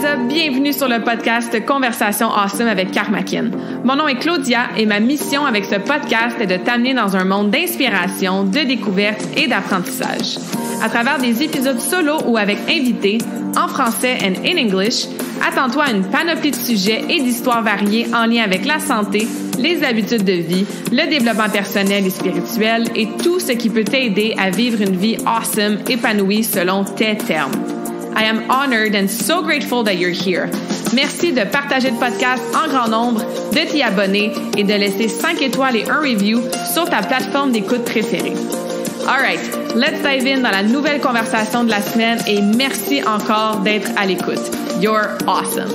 ça? Bienvenue sur le podcast Conversation Awesome avec Karmakin. Mon nom est Claudia et ma mission avec ce podcast est de t'amener dans un monde d'inspiration, de découverte et d'apprentissage. À travers des épisodes solo ou avec invités, en français and in English, attends-toi à une panoplie de sujets et d'histoires variées en lien avec la santé, les habitudes de vie, le développement personnel et spirituel et tout ce qui peut t'aider à vivre une vie awesome, épanouie selon tes termes. I am honored and so grateful that you're here. Merci de partager le podcast en grand nombre, de t'y abonner et de laisser 5 étoiles et un review sur ta plateforme d'écoute préférée. Alright, let's dive in dans la nouvelle conversation de la semaine et merci encore d'être à l'écoute. You're awesome.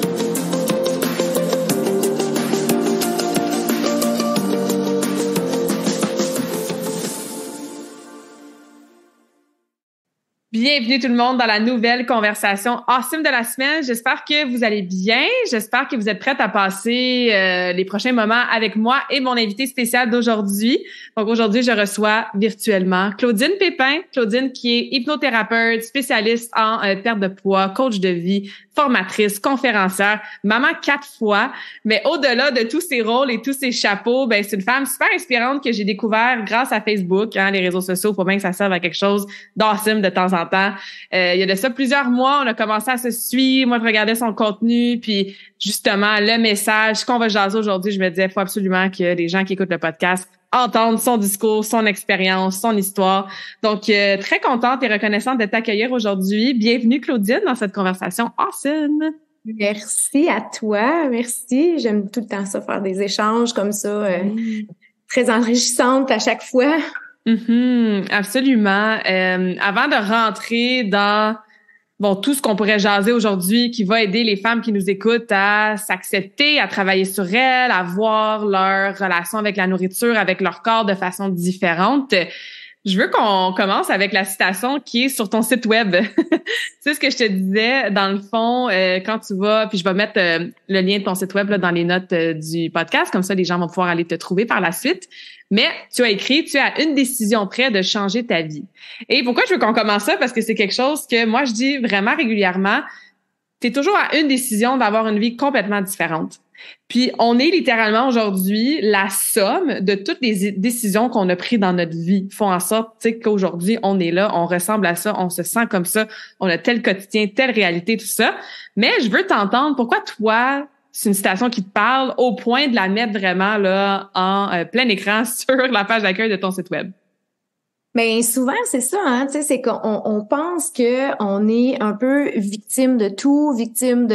Bienvenue tout le monde dans la nouvelle conversation awesome de la semaine. J'espère que vous allez bien. J'espère que vous êtes prêtes à passer les prochains moments avec moi et mon invité spécial d'aujourd'hui. Donc aujourd'hui, je reçois virtuellement Claudine Pépin. Claudine qui est hypnothérapeute, spécialiste en perte de poids, coach de vie, formatrice, conférencière, maman 4 fois. Mais au-delà de tous ces rôles et tous ces chapeaux, ben c'est une femme super inspirante que j'ai découvert grâce à Facebook, les réseaux sociaux. Faut bien que ça serve à quelque chose d'awesome de temps en temps. Il y a de ça plusieurs mois, on a commencé à se suivre. Moi, je regardais son contenu, puis justement, le message qu'on va jaser aujourd'hui, je me disais, il faut absolument que les gens qui écoutent le podcast entendent son discours, son expérience, son histoire. Donc, très contente et reconnaissante de t'accueillir aujourd'hui. Bienvenue, Claudine, dans cette conversation awesome. Merci à toi, merci. J'aime tout le temps ça, faire des échanges comme ça, très enrichissantes à chaque fois. Absolument. Avant de rentrer dans tout ce qu'on pourrait jaser aujourd'hui qui va aider les femmes qui nous écoutent à s'accepter, à travailler sur elles, à voir leur relation avec la nourriture, avec leur corps de façon différente, je veux qu'on commence avec la citation qui est sur ton site web. C'est ce que je te disais, dans le fond, quand tu vas, puis je vais mettre le lien de ton site web là, dans les notes du podcast, comme ça les gens vont pouvoir aller te trouver par la suite. Mais tu as écrit, tu es à une décision près de changer ta vie. Et pourquoi je veux qu'on commence ça? Parce que c'est quelque chose que moi, je dis vraiment régulièrement. Tu es toujours à une décision d'avoir une vie complètement différente. Puis, on est littéralement aujourd'hui la somme de toutes les décisions qu'on a prises dans notre vie. Font en sorte, tu sais, qu'aujourd'hui, on est là, on ressemble à ça, on se sent comme ça, on a tel quotidien, telle réalité, tout ça. Mais je veux t'entendre. Pourquoi toi, c'est une citation qui te parle au point de la mettre vraiment là en plein écran sur la page d'accueil de ton site web? Ben souvent c'est ça, tu sais, c'est qu'on pense que on est un peu victime de tout, victime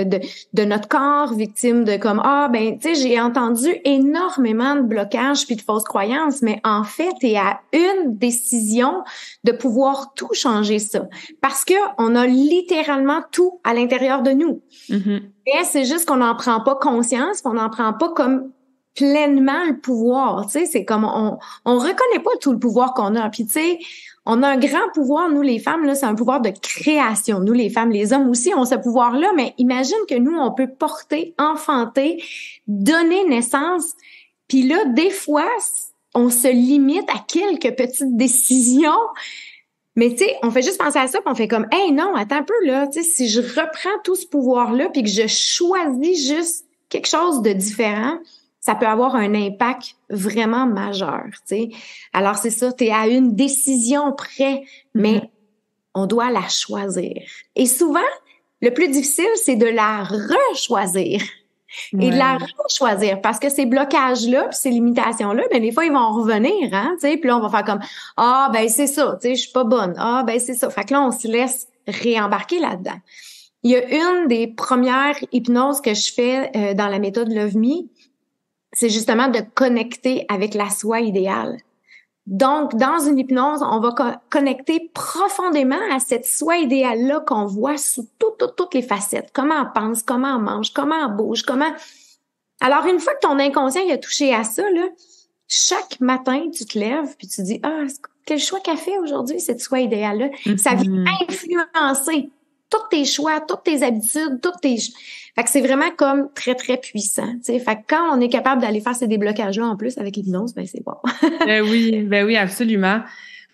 de notre corps, victime de comme tu sais, j'ai entendu énormément de blocages puis de fausses croyances, mais en fait, t'es à une décision de pouvoir tout changer ça, parce que on a littéralement tout à l'intérieur de nous. Mais c'est juste qu'on n'en prend pas conscience, qu'on n'en prend pas comme pleinement le pouvoir, tu sais, c'est comme on reconnaît pas tout le pouvoir qu'on a. Puis tu sais, on a un grand pouvoir, nous les femmes là, c'est un pouvoir de création. Nous les femmes, les hommes aussi ont ce pouvoir-là, mais imagine que nous on peut porter, enfanter, donner naissance. Puis là des fois, on se limite à quelques petites décisions. Mais tu sais, on fait juste penser à ça, puis on fait comme hey non, attends un peu là, tu sais, si je reprends tout ce pouvoir-là puis que je choisis juste quelque chose de différent, ça peut avoir un impact vraiment majeur, tu sais. Alors, c'est ça, t'es à une décision près, mais on doit la choisir. Et souvent, le plus difficile, c'est de la rechoisir. Et de la rechoisir, parce que ces blocages-là, puis ces limitations-là, ben des fois, ils vont revenir, tu sais. Puis là, on va faire comme, c'est ça, tu sais, je suis pas bonne. C'est ça. Fait que là, on se laisse réembarquer là-dedans. Il y a une des premières hypnoses que je fais dans la méthode Love Me, c'est justement de connecter avec la soi idéale. Donc, dans une hypnose, on va connecter profondément à cette soi idéale-là qu'on voit sous toutes les facettes. Comment on pense, comment on mange, comment on bouge, comment... Alors, une fois que ton inconscient il a touché à ça, là, chaque matin, tu te lèves puis tu dis « quel choix qu'a fait aujourd'hui cette soi idéale-là? » Ça vient influencer tous tes choix, toutes tes habitudes, Fait que c'est vraiment comme très, très puissant, tu sais. Fait que quand on est capable d'aller faire ces déblocages-là en plus avec l'hypnose, ben c'est bon. Ben oui, absolument.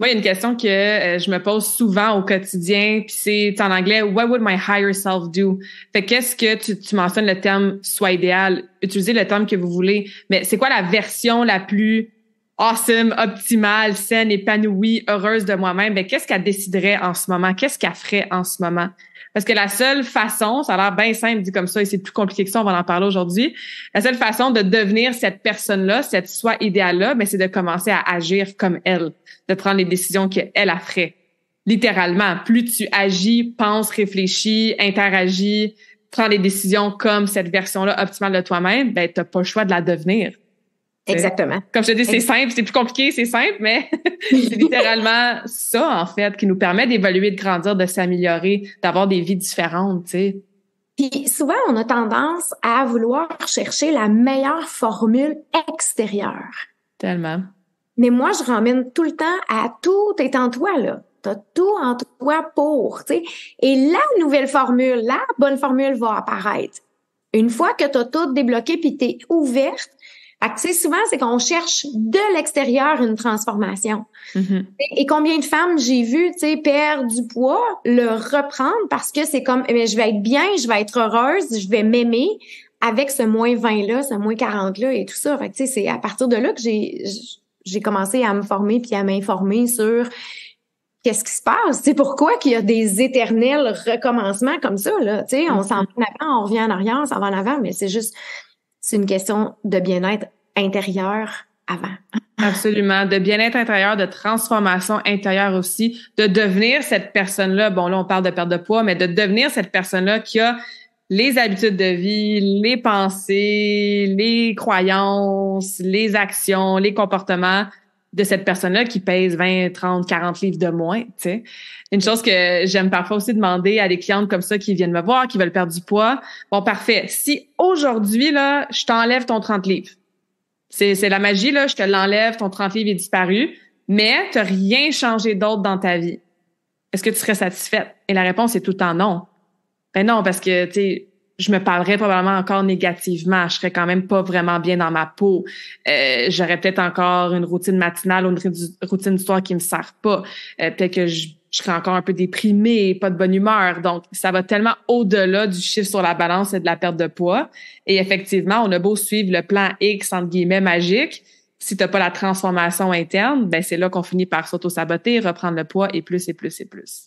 Moi, il y a une question que je me pose souvent au quotidien, puis c'est en anglais, what would my higher self do? Fait qu'est-ce que tu mentionnes le terme soit idéal, utilisez le terme que vous voulez, mais c'est quoi la version la plus awesome, optimale, saine, épanouie, heureuse de moi-même? Ben, qu'est-ce qu'elle déciderait en ce moment? Qu'est-ce qu'elle ferait en ce moment? Parce que la seule façon, ça a l'air bien simple dit comme ça, et c'est plus compliqué que ça, on va en parler aujourd'hui, la seule façon de devenir cette personne-là, cette soi idéale-là, ben, c'est de commencer à agir comme elle, de prendre les décisions qu'elle a ferait. Littéralement, plus tu agis, penses, réfléchis, interagis, prends des décisions comme cette version-là optimale de toi-même, ben, t'as pas le choix de la devenir. Exactement. Comme je te dis, c'est simple, c'est plus compliqué, c'est simple, mais c'est littéralement ça, en fait, qui nous permet d'évoluer, de grandir, de s'améliorer, d'avoir des vies différentes, tu sais. Puis souvent, on a tendance à vouloir chercher la meilleure formule extérieure. Tellement. Mais moi, je ramène tout le temps à tout est en toi, là. T'as tout en toi pour, tu sais. Et la nouvelle formule, la bonne formule va apparaître. Une fois que t'as tout débloqué puis t'es ouverte, tu sais, souvent, c'est qu'on cherche de l'extérieur une transformation. Mm-hmm. Et combien de femmes j'ai vu, tu sais, perdre du poids, le reprendre parce que c'est comme, je vais être bien, je vais être heureuse, je vais m'aimer avec ce moins 20-là, ce moins 40-là et tout ça. Fait que, tu sais, c'est à partir de là que j'ai commencé à me former puis à m'informer sur qu'est-ce qui se passe. C'est pourquoi qu'il y a des éternels recommencements comme ça, là. Tu sais, on s'en va en avant, on revient en arrière, on s'en va en avant, mais c'est une question de bien-être intérieur avant. Absolument. De bien-être intérieur, de transformation intérieure aussi, de devenir cette personne-là. Bon, là, on parle de perte de poids, mais de devenir cette personne-là qui a les habitudes de vie, les pensées, les croyances, les actions, les comportements de cette personne-là qui pèse 20, 30, 40 livres de moins, tu sais. Une chose que j'aime parfois aussi demander à des clientes comme ça qui viennent me voir, qui veulent perdre du poids. Bon, parfait. Si aujourd'hui, là, je t'enlève ton 30 livres, c'est la magie, là, je te l'enlève, ton 30 livres est disparu, mais t'as rien changé d'autre dans ta vie. Est-ce que tu serais satisfaite? Et la réponse est tout le temps non. Ben non, parce que, tu sais, je me parlerais probablement encore négativement. Je serais quand même pas vraiment bien dans ma peau. J'aurais peut-être encore une routine matinale ou une routine du soir qui me sert pas. Peut-être que je serais encore un peu déprimée, pas de bonne humeur. Donc, ça va tellement au-delà du chiffre sur la balance et de la perte de poids. Et effectivement, on a beau suivre le plan X, entre guillemets, magique. Si t'as pas la transformation interne, ben c'est là qu'on finit par s'auto-saboter, reprendre le poids et plus et plus et plus.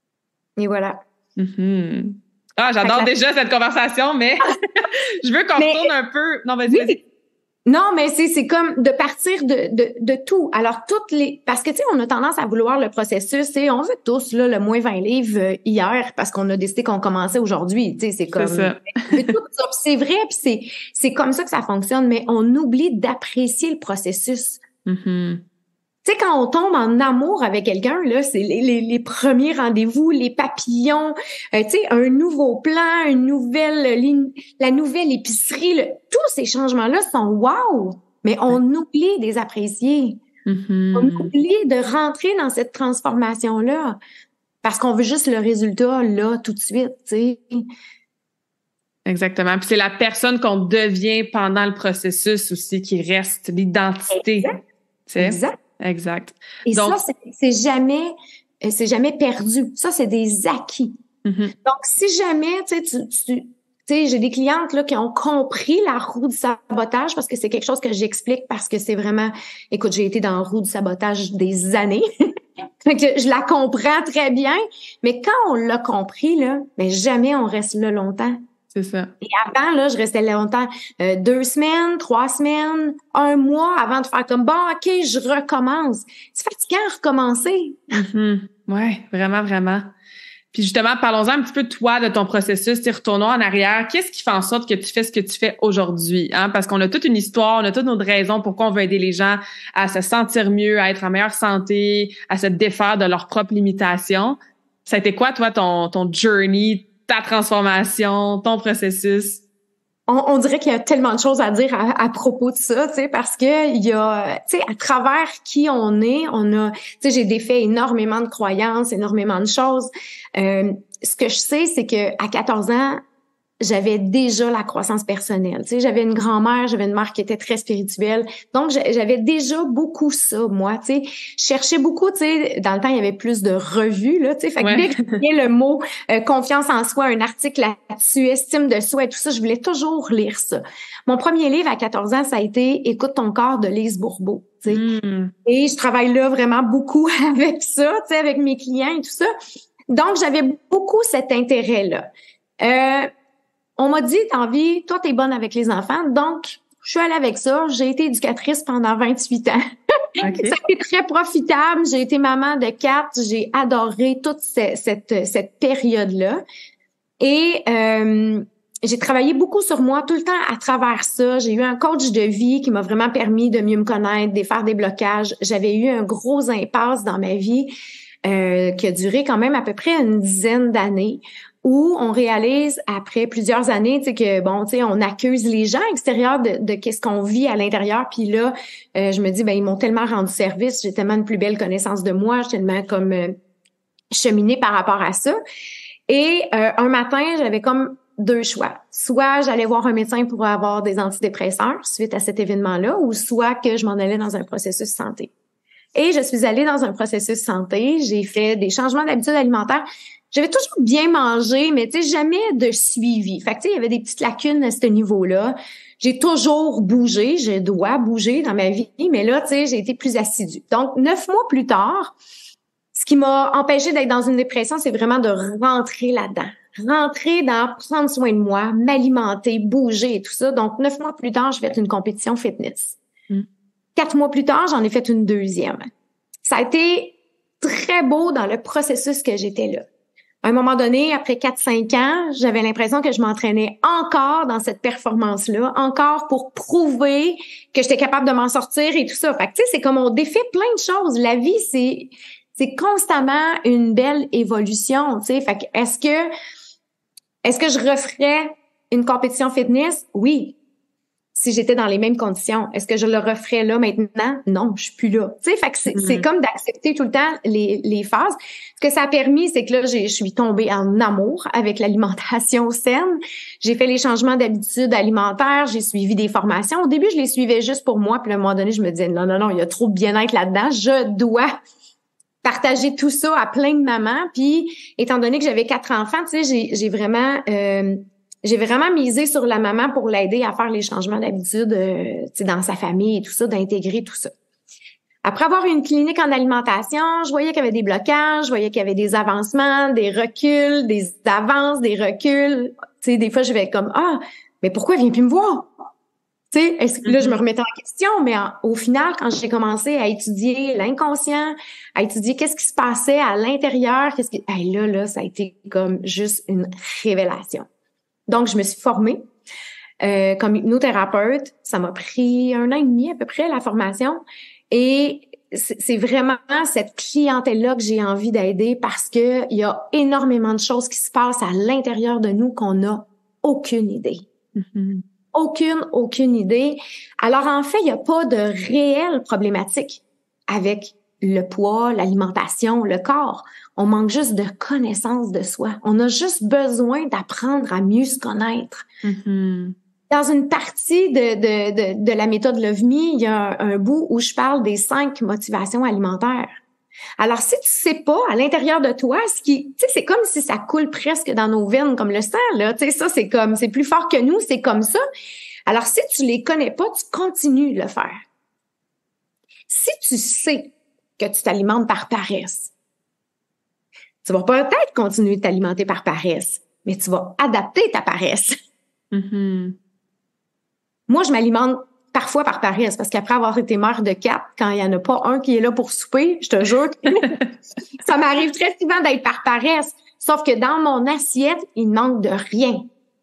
Et voilà. Mm-hmm. Ah, j'adore déjà cette conversation, mais je veux qu'on retourne un peu. Non, vas-y, vas-y. Non, mais c'est comme de partir de tout. Alors, parce que, tu sais, on a tendance à vouloir le processus, tu on veut tous, là, le moins 20 livres hier parce qu'on a décidé qu'on commençait aujourd'hui, tu sais, c'est comme. C'est ça. C'est vrai, puis c'est comme ça que ça fonctionne, mais on oublie d'apprécier le processus. Mm-hmm. Tu sais, quand on tombe en amour avec quelqu'un, là, c'est les premiers rendez-vous, les papillons, tu sais, un nouveau plan, la nouvelle épicerie, tous ces changements-là sont wow, mais on oublie de les apprécier. Mm-hmm. On oublie de rentrer dans cette transformation-là parce qu'on veut juste le résultat, là, tout de suite, tu sais. Exactement. Puis c'est la personne qu'on devient pendant le processus aussi qui reste, l'identité. Exact. Exact. Et donc, ça, c'est jamais perdu. Ça, c'est des acquis. Mm-hmm. Donc, si jamais, tu sais, j'ai des clientes là qui ont compris la roue du sabotage parce que c'est quelque chose que j'explique parce que c'est vraiment, écoute, j'ai été dans la roue du sabotage des années. Donc, je la comprends très bien. Mais quand on l'a compris, là, ben jamais on reste là longtemps. C'est ça. Et avant, là, je restais longtemps, 2 semaines, 3 semaines, 1 mois avant de faire comme, bon, OK, je recommence. C'est fatigant à recommencer. Mm-hmm. Ouais, vraiment, vraiment. Puis justement, parlons-en un petit peu de toi, de ton processus, retournons en arrière. Qu'est-ce qui fait en sorte que tu fais ce que tu fais aujourd'hui? Hein? Parce qu'on a toute une histoire, on a toutes nos raisons pourquoi on veut aider les gens à se sentir mieux, à être en meilleure santé, à se défaire de leurs propres limitations. Ça a été quoi, toi, ton journey, ta transformation, ton processus? On dirait qu'il y a tellement de choses à dire à propos de ça, tu sais, parce que il y a, tu sais, à travers qui on est, on a, tu sais, j'ai défait énormément de croyances, énormément de choses. Ce que je sais, c'est que à 14 ans, j'avais déjà la croissance personnelle. Tu sais, j'avais une grand-mère, j'avais une mère qui était très spirituelle. Donc, j'avais déjà beaucoup ça, moi, tu sais. Je cherchais beaucoup, tu sais, dans le temps, il y avait plus de revues, là, tu sais. Fait que dès que je voyais le mot confiance en soi, un article là-dessus, estime de soi et tout ça, je voulais toujours lire ça. Mon premier livre à 14 ans, ça a été « Écoute ton corps » de Lise Bourbeau, tu sais. Et je travaille là vraiment beaucoup avec ça, tu sais, avec mes clients et tout ça. Donc, j'avais beaucoup cet intérêt-là. On m'a dit, dans la vie, toi, t'es bonne avec les enfants. Donc, je suis allée avec ça. J'ai été éducatrice pendant 28 ans. Okay. Ça a été très profitable. J'ai été maman de 4. J'ai adoré toute cette période-là. Et j'ai travaillé beaucoup sur moi tout le temps à travers ça. J'ai eu un coach de vie qui m'a vraiment permis de mieux me connaître, de faire des blocages. J'avais eu un gros impasse dans ma vie qui a duré quand même à peu près une dizaine d'années, où on réalise après plusieurs années, tu sais, que bon, tu sais, on accuse les gens extérieurs de qu'est-ce qu'on vit à l'intérieur. Puis là, je me dis, ben ils m'ont tellement rendu service, j'ai tellement une plus belle connaissance de moi, j'ai tellement comme cheminé par rapport à ça. Et un matin, j'avais comme 2 choix. Soit j'allais voir un médecin pour avoir des antidépresseurs suite à cet événement-là, ou soit que je m'en allais dans un processus santé. Et je suis allée dans un processus santé, j'ai fait des changements d'habitudes alimentaires. J'avais toujours bien mangé, mais tu sais, jamais de suivi. Fait que tu sais, il y avait des petites lacunes à ce niveau-là. J'ai toujours bougé, je dois bouger dans ma vie, mais là, tu sais, j'ai été plus assidue. Donc, 9 mois plus tard, ce qui m'a empêché d'être dans une dépression, c'est vraiment de rentrer là-dedans. Rentrer dans prendre soin de moi, m'alimenter, bouger et tout ça. Donc, 9 mois plus tard, j'ai fait une compétition fitness. 4 mois plus tard, j'en ai fait une deuxième. Ça a été très beau dans le processus que j'étais là. À un moment donné, après 4-5 ans, j'avais l'impression que je m'entraînais encore dans cette performance-là, encore pour prouver que j'étais capable de m'en sortir et tout ça. Fait que, tu sais, c'est comme on défait plein de choses. La vie, c'est constamment une belle évolution, tu sais. Fait que, est-ce que je referais une compétition fitness? Oui. Si j'étais dans les mêmes conditions, est-ce que je le referais là maintenant? Non, je suis plus là. Tu sais, fait que c'est comme d'accepter tout le temps les phases. Ce que ça a permis, c'est que là, je suis tombée en amour avec l'alimentation saine. J'ai fait les changements d'habitudes alimentaires, j'ai suivi des formations. Au début, je les suivais juste pour moi, puis à un moment donné, je me disais non, il y a trop de bien-être là-dedans. Je dois partager tout ça à plein de mamans. Puis, étant donné que j'avais 4 enfants, tu sais, j'ai vraiment misé sur la maman pour l'aider à faire les changements d'habitude dans sa famille et tout ça, d'intégrer tout ça. Après avoir eu une clinique en alimentation, je voyais qu'il y avait des blocages, je voyais qu'il y avait des avancements, des reculs, des avances, des reculs. Tu sais, des fois, je vais comme mais pourquoi elle vient plus me voir? Tu sais, là, je me remettais en question, mais au final, quand j'ai commencé à étudier l'inconscient, à étudier qu'est-ce qui se passait à l'intérieur, là, ça a été comme juste une révélation. Donc, je me suis formée comme hypnothérapeute. Ça m'a pris 1 an et demi à peu près, la formation. Et c'est vraiment cette clientèle-là que j'ai envie d'aider parce que il y a énormément de choses qui se passent à l'intérieur de nous qu'on n'a aucune idée. Mm-hmm. Aucune idée. Alors, en fait, il n'y a pas de réelle problématique avec le poids, l'alimentation, le corps. On manque juste de connaissance de soi. On a juste besoin d'apprendre à mieux se connaître. Mm-hmm. Dans une partie de la méthode Love Me, il y a un bout où je parle des 5 motivations alimentaires. Alors, si tu sais pas à l'intérieur de toi, tu sais, c'est comme si ça coule presque dans nos veines comme le sang, là. Tu sais, ça, c'est plus fort que nous, c'est comme ça. Alors, si tu les connais pas, tu continues de le faire. Si tu sais que tu t'alimentes par paresse, tu vas peut-être continuer de t'alimenter par paresse, mais tu vas adapter ta paresse. Mm-hmm. Moi, je m'alimente parfois par paresse, parce qu'après avoir été mère de 4, quand il y en a pas un qui est là pour souper, je te jure que ça m'arrive très souvent d'être par paresse. Sauf que dans mon assiette, il ne manque de rien.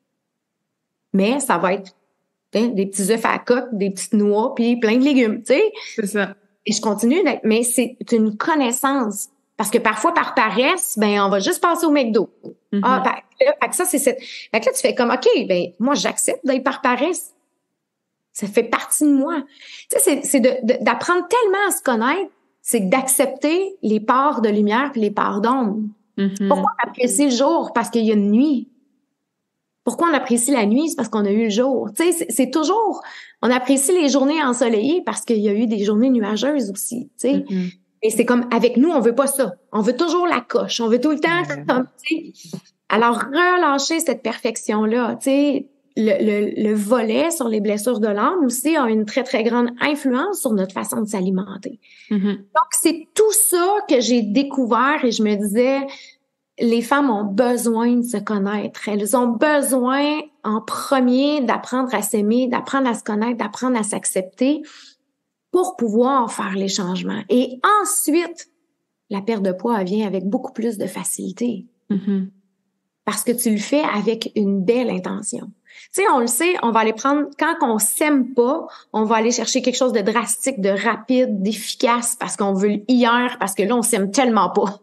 Mais ça va être des petits œufs à la coque, des petites noix, puis plein de légumes, tu sais. C'est ça. Et je continue d'être, mais c'est une connaissance. Parce que parfois, par paresse, on va juste passer au McDo. Mm-hmm. Fait que ça, c'est fait que là, tu fais comme, OK, moi, j'accepte d'être par paresse. Ça fait partie de moi. Tu sais, c'est d'apprendre tellement à se connaître, c'est d'accepter les parts de lumière puis les parts d'ombre. Mm-hmm. Pourquoi apprécier le jour? Parce qu'il y a une nuit. Pourquoi on apprécie la nuit? C'est parce qu'on a eu le jour. Tu sais, c'est toujours, on apprécie les journées ensoleillées parce qu'il y a eu des journées nuageuses aussi, tu sais. Mm-hmm. Et c'est comme, avec nous, on veut pas ça. On veut toujours la coche. On veut tout le temps, comme, tu sais. Alors, relâcher cette perfection-là, tu sais, le volet sur les blessures de l'âme aussi a une très, très grande influence sur notre façon de s'alimenter. Mm-hmm. Donc, c'est tout ça que j'ai découvert et je me disais, les femmes ont besoin de se connaître. Elles ont besoin, en premier, d'apprendre à s'aimer, d'apprendre à se connaître, d'apprendre à s'accepter pour pouvoir faire les changements. Et ensuite, la perte de poids vient avec beaucoup plus de facilité. Mm-hmm. Parce que tu le fais avec une belle intention. Tu sais, on le sait, on va aller prendre, quand on s'aime pas, on va aller chercher quelque chose de drastique, de rapide, d'efficace, parce qu'on veut le hier, parce que là, on s'aime tellement pas.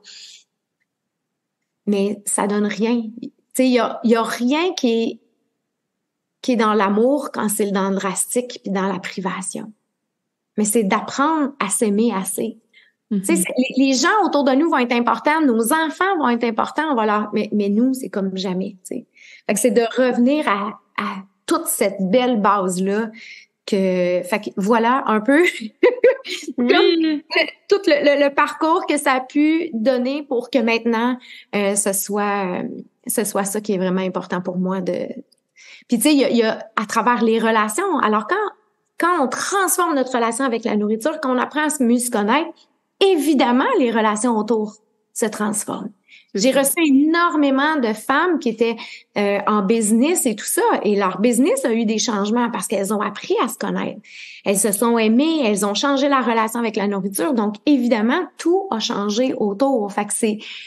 Mais ça donne rien. Tu sais, il y a rien qui est dans l'amour quand c'est dans le drastique puis dans la privation. Mais c'est d'apprendre à s'aimer assez. Mm-hmm. Tu sais, les gens autour de nous vont être importants, nos enfants vont être importants, on va leur, mais nous, c'est comme jamais, tu sais. Fait que c'est de revenir à toute cette belle base-là fait que voilà un peu oui. tout le parcours que ça a pu donner pour que maintenant ce soit ça qui est vraiment important pour moi de. Puis tu sais il y a à travers les relations. Alors quand on transforme notre relation avec la nourriture, quand on apprend à se mieux se connaître, évidemment les relations autour se transforment. J'ai reçu énormément de femmes qui étaient en business et tout ça, et leur business a eu des changements parce qu'elles ont appris à se connaître. Elles se sont aimées, elles ont changé la relation avec la nourriture, donc évidemment, tout a changé autour. Fait que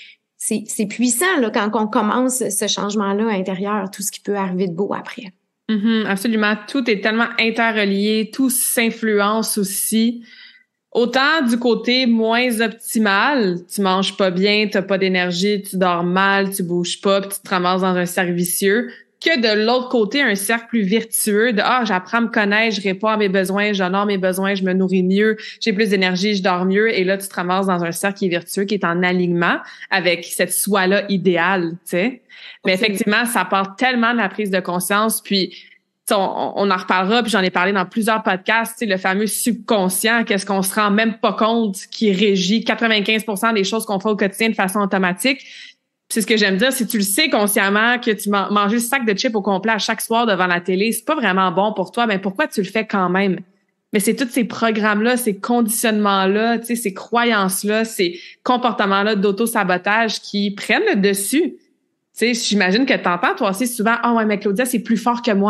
c'est puissant là, quand on commence ce changement-là intérieur, tout ce qui peut arriver de beau après. Mm-hmm, absolument, tout est tellement interrelié, tout s'influence aussi. Autant du côté moins optimal, tu manges pas bien, t'as pas d'énergie, tu dors mal, tu bouges pas, puis tu te ramasses dans un cercle vicieux, que de l'autre côté, un cercle plus vertueux de « j'apprends à me connaître, je réponds à mes besoins, j'honore mes besoins, je me nourris mieux, j'ai plus d'énergie, je dors mieux. » Et là, tu te ramasses dans un cercle qui est vertueux, qui est en alignement avec cette soi-là idéale, tu sais. Mais effectivement, ça part tellement de la prise de conscience, puis on en reparlera, puis j'en ai parlé dans plusieurs podcasts, le fameux subconscient, qu'est-ce qu'on se rend même pas compte qui régit 95% des choses qu'on fait au quotidien de façon automatique. C'est ce que j'aime dire, si tu le sais consciemment que tu manges le sac de chips au complet à chaque soir devant la télé, c'est pas vraiment bon pour toi, mais pourquoi tu le fais quand même? Mais c'est tous ces programmes-là, ces conditionnements-là, ces croyances-là, ces comportements-là d'auto-sabotage qui prennent le dessus. Tu sais, j'imagine que t'entends toi aussi souvent « Ah ouais, mais Claudia, c'est plus fort que moi. »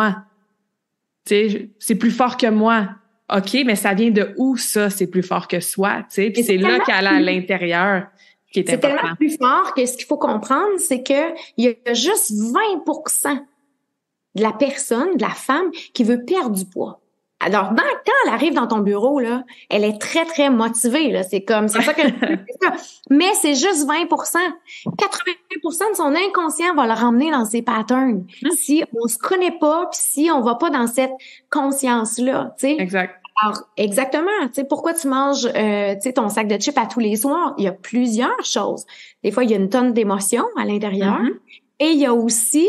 Tu sais, c'est plus fort que moi. OK, mais ça vient de où, ça, c'est plus fort que soi, tu sais? Puis c'est là qu'elle a à l'intérieur qui est important. C'est tellement plus fort que ce qu'il faut comprendre, c'est que il y a juste 20% de la personne, de la femme, qui veut perdre du poids. Alors, quand elle arrive dans ton bureau, là, elle est très, très motivée, là. C'est ça que c'est ça. Mais c'est juste 20%. 80% de son inconscient va le ramener dans ses patterns. Si on se connaît pas, puis si on va pas dans cette conscience-là, tu sais. Exact. Alors, exactement. Tu sais, pourquoi tu manges, tu sais, ton sac de chips à tous les soirs? Il y a plusieurs choses. Des fois, il y a une tonne d'émotions à l'intérieur. Mm-hmm. Et il y a aussi,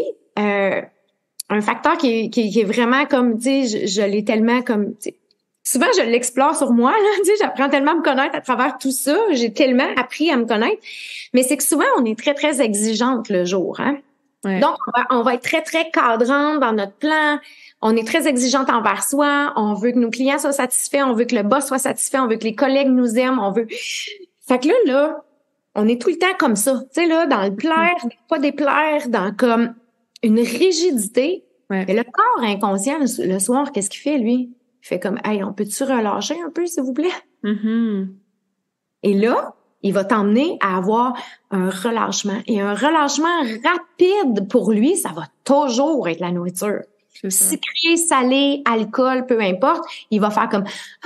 un facteur qui est vraiment comme, tu sais, je l'ai tellement comme, tu sais, souvent je l'explore sur moi, là, tu sais, j'apprends tellement à me connaître à travers tout ça, j'ai tellement appris à me connaître, mais c'est que souvent on est très, très exigeante le jour, hein. Ouais. Donc, on va être très, très cadrante dans notre plan, on est très exigeante envers soi, on veut que nos clients soient satisfaits, on veut que le boss soit satisfait, on veut que les collègues nous aiment, on veut... Fait que là, on est tout le temps comme ça, tu sais, là, dans le plaire, pas déplaire, dans comme... une rigidité. Ouais. Et le corps inconscient, le soir, qu'est-ce qu'il fait, lui? Il fait comme, hey, on peut-tu relâcher un peu, s'il vous plaît? Mm-hmm. Et là, il va t'emmener à avoir un relâchement. Et un relâchement rapide, pour lui, ça va toujours être la nourriture. Sucré, salé, alcool, peu importe, il va faire comme,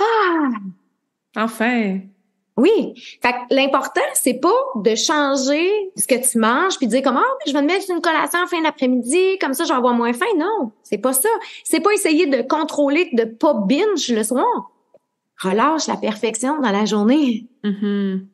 enfin! Oui. Fait que l'important, c'est pas de changer ce que tu manges puis de dire comme, mais je vais me mettre une collation en fin d'après-midi, comme ça, je vais avoir moins faim. Non, c'est pas ça. C'est pas essayer de contrôler, de pas binge le soir. Relâche la perfection dans la journée. Mm-hmm.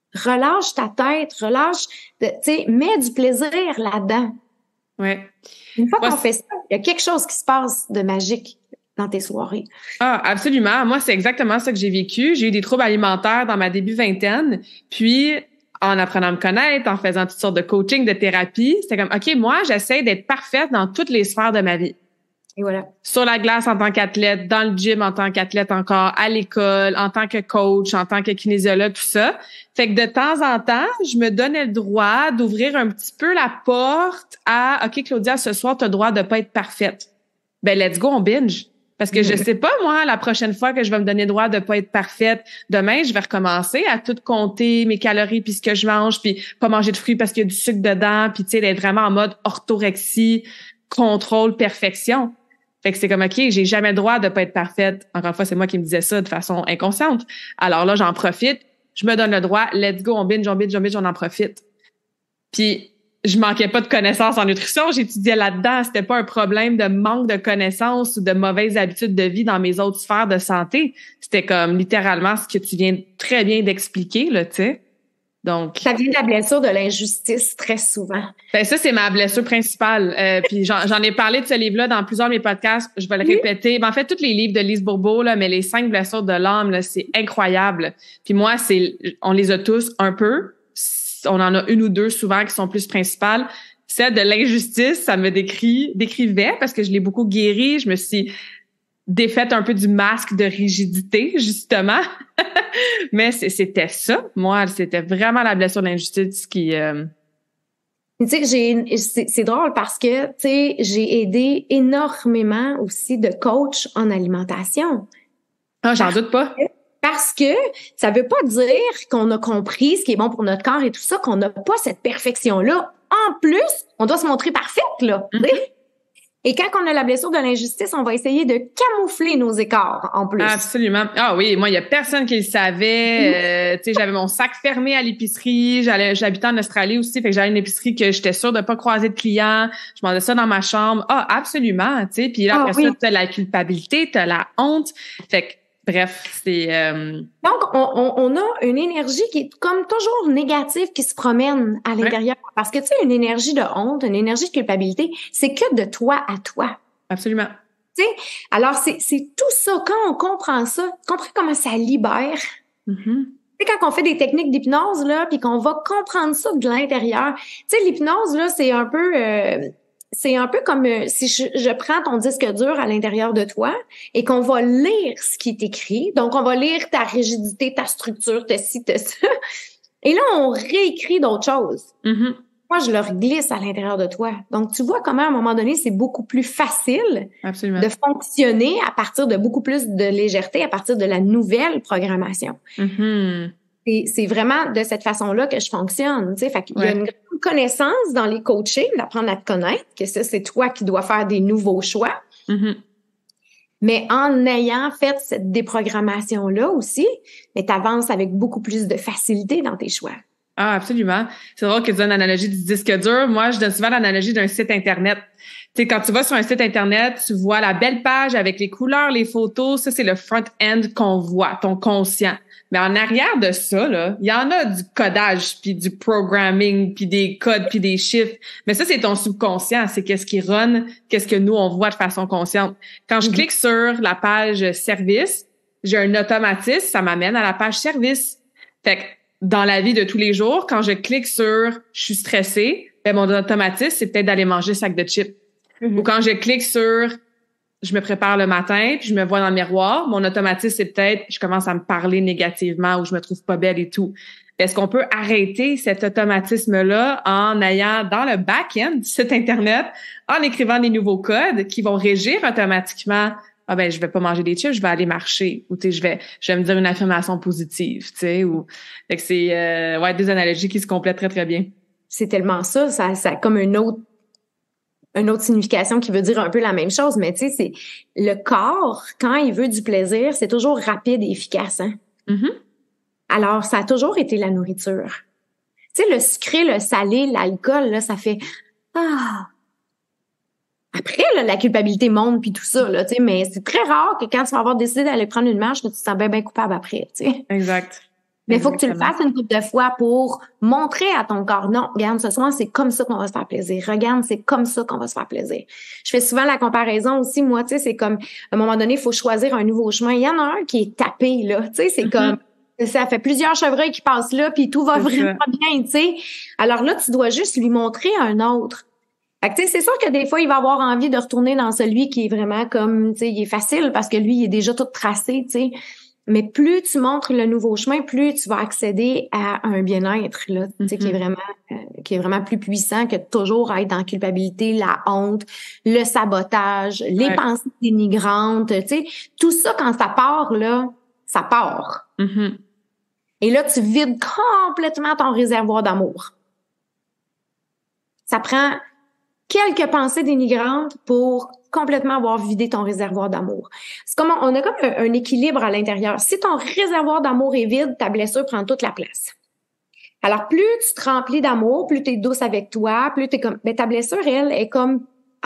Relâche ta tête, tu sais, mets du plaisir là-dedans. Ouais. Une fois qu'on fait ça, il y a quelque chose qui se passe de magique dans tes soirées. Ah, absolument. Moi, c'est exactement ça que j'ai vécu. J'ai eu des troubles alimentaires dans ma début vingtaine. Puis, en apprenant à me connaître, en faisant toutes sortes de coaching, de thérapie, c'était comme, OK, moi, j'essaie d'être parfaite dans toutes les sphères de ma vie. Et voilà. Sur la glace en tant qu'athlète, dans le gym en tant qu'athlète encore, à l'école, en tant que coach, en tant que kinésiologue, tout ça. Fait que de temps en temps, je me donnais le droit d'ouvrir un petit peu la porte à, OK, Claudia, ce soir, tu as le droit de pas être parfaite. Ben, let's go, on binge. Parce que je sais pas, moi, la prochaine fois que je vais me donner le droit de pas être parfaite, demain, je vais recommencer à tout compter, mes calories, puis ce que je mange, puis pas manger de fruits parce qu'il y a du sucre dedans, puis tu sais, d'être vraiment en mode orthorexie, contrôle, perfection. Fait que c'est comme, OK, j'ai jamais le droit de pas être parfaite. Encore une fois, c'est moi qui me disais ça de façon inconsciente. Alors là, j'en profite, je me donne le droit, let's go, on binge, on en profite. Puis, je manquais pas de connaissances en nutrition, j'étudiais là-dedans, c'était pas un problème de manque de connaissances ou de mauvaises habitudes de vie dans mes autres sphères de santé. C'était comme littéralement ce que tu viens très bien d'expliquer, là, tu sais. Donc, ça vient de la blessure de l'injustice très souvent. Ben ça, c'est ma blessure principale. Puis j'en ai parlé de ce livre-là dans plusieurs de mes podcasts. Je vais le répéter. Ben, en fait, tous les livres de Lise Bourbeau, là, mais les 5 blessures de l'âme, là, c'est incroyable. Puis moi, on les a tous un peu. On en a une ou deux souvent qui sont plus principales. Celle de l'injustice, ça me décrivait parce que je l'ai beaucoup guéri. Je me suis défaite un peu du masque de rigidité, justement. Mais c'était ça. Moi, c'était vraiment la blessure de l'injustice qui... Tu sais, c'est drôle parce que, tu sais, j'ai aidé énormément aussi de coachs en alimentation. Ah, j'en doute pas. Parce que ça veut pas dire qu'on a compris ce qui est bon pour notre corps et tout ça, qu'on n'a pas cette perfection-là. En plus, on doit se montrer parfaite, là. Et quand on a la blessure de l'injustice, on va essayer de camoufler nos écarts, en plus. Absolument. Ah oui, moi, il y a personne qui le savait. Tu sais, j'avais mon sac fermé à l'épicerie. J'habitais en Australie aussi, fait que j'avais une épicerie que j'étais sûre de pas croiser de clients. Je mangeais ça dans ma chambre. Ah, absolument, tu sais. Puis là, après ça, t'as la culpabilité, t'as la honte. Fait que, bref, c'est... Donc, on a une énergie qui est comme toujours négative qui se promène à l'intérieur. Ouais. Parce que, tu sais, une énergie de honte, une énergie de culpabilité, c'est que de toi à toi. Absolument. Tu sais, alors c'est tout ça. Quand on comprend ça, tu comprends comment ça libère? Tu sais, quand on fait des techniques d'hypnose, là, puis qu'on va comprendre ça de l'intérieur. Tu sais, l'hypnose, là, c'est un peu comme si je prends ton disque dur à l'intérieur de toi et qu'on va lire ce qui est écrit. Donc, on va lire ta rigidité, ta structure, ta ci, ta ça. Et là, on réécrit d'autres choses. Moi, je leur glisse à l'intérieur de toi. Donc, tu vois comment, à un moment donné, c'est beaucoup plus facile de fonctionner à partir de beaucoup plus de légèreté, à partir de la nouvelle programmation. C'est vraiment de cette façon-là que je fonctionne. Tu sais, fait qu'il y a une grande connaissance dans les coachings, d'apprendre à te connaître, que ça, c'est toi qui dois faire des nouveaux choix. Mais en ayant fait cette déprogrammation-là aussi, tu avances avec beaucoup plus de facilité dans tes choix. Ah, absolument. C'est drôle que tu donnes l'analogie du disque dur. Moi, je donne souvent l'analogie d'un site Internet. Tu sais, quand tu vas sur un site Internet, tu vois la belle page avec les couleurs, les photos. Ça, c'est le front-end qu'on voit, ton conscient. Mais en arrière de ça, là, il y en a du codage, puis du programming, puis des codes, puis des chiffres. Mais ça, c'est ton subconscient. C'est qu'est-ce qui run, qu'est-ce que nous, on voit de façon consciente. Quand je clique sur la page service, j'ai un automatisme, ça m'amène à la page service. Fait que dans la vie de tous les jours, quand je clique sur « je suis stressée », ben mon automatisme, c'est peut-être d'aller manger un sac de chips. Ou quand je clique sur « je me prépare le matin », puis je me vois dans le miroir, mon automatisme, c'est peut-être « je commence à me parler négativement » ou « je me trouve pas belle et tout ». Est-ce qu'on peut arrêter cet automatisme-là en ayant dans le back-end du site Internet, en écrivant des nouveaux codes qui vont régir automatiquement « ah ben je vais pas manger des chips, je vais aller marcher » ou tu sais je vais me dire une affirmation positive, tu sais, ou fait que c'est des analogies qui se complètent très très bien. C'est tellement ça a comme une autre signification qui veut dire un peu la même chose, mais tu sais, c'est le corps, quand il veut du plaisir, c'est toujours rapide et efficace, hein? Alors, ça a toujours été la nourriture. Tu sais, le sucré, le salé, l'alcool, là, ça fait « ah ». Après, là, la culpabilité monte puis tout ça, là, tu sais, mais c'est très rare que quand tu vas avoir décidé d'aller prendre une marche, que tu te sens bien coupable après, tu sais. Exact. Mais il faut que tu le Exactement. fasses une couple de fois pour montrer à ton corps, non, regarde, ce soir, c'est comme ça qu'on va se faire plaisir. Regarde, c'est comme ça qu'on va se faire plaisir. Je fais souvent la comparaison aussi, moi, tu sais, c'est comme, à un moment donné, il faut choisir un nouveau chemin. Il y en a un qui est tapé, là, tu sais, c'est comme, ça fait plusieurs chevreuils qui passent là, puis tout va vraiment bien, tu sais. Alors là, tu dois juste lui montrer un autre. Fait que, tu sais, c'est sûr que des fois, il va avoir envie de retourner dans celui qui est vraiment comme, tu sais, il est facile parce que lui, il est déjà tout tracé, tu sais. Mais plus tu montres le nouveau chemin, plus tu vas accéder à un bien-être, là, tu sais, qui est vraiment plus puissant que de toujours être dans la culpabilité, la honte, le sabotage, les pensées dénigrantes, tu sais. Tout ça, quand ça part, là, ça part. Et là, tu vides complètement ton réservoir d'amour. Ça prend quelques pensées dénigrantes pour complètement avoir vidé ton réservoir d'amour. C'est comme on a comme un équilibre à l'intérieur. Si ton réservoir d'amour est vide, ta blessure prend toute la place. Alors, plus tu te remplis d'amour, plus tu es douce avec toi, plus tu es comme... Mais ta blessure, elle, est comme...